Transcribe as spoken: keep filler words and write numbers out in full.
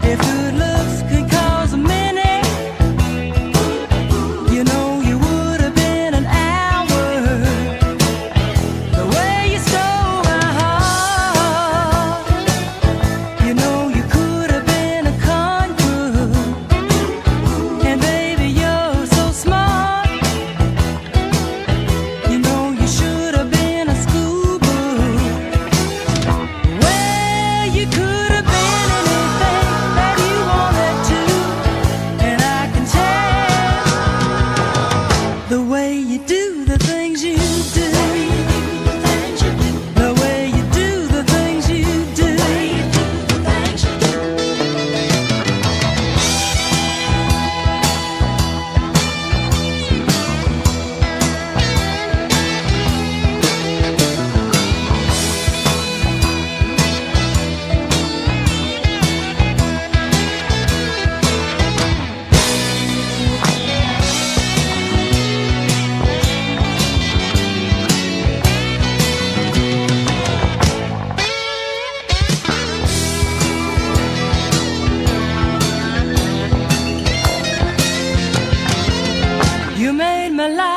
If good looks could cause a minute, you know you would have been an hour. The way you stole my heart, you know you could have been a conqueror. And baby, you're so smart, you know you should have been a scuba. Well, you could have been anything that you wanted to, and I can tell the way you do the things you do, the way you do the things you do. You made my life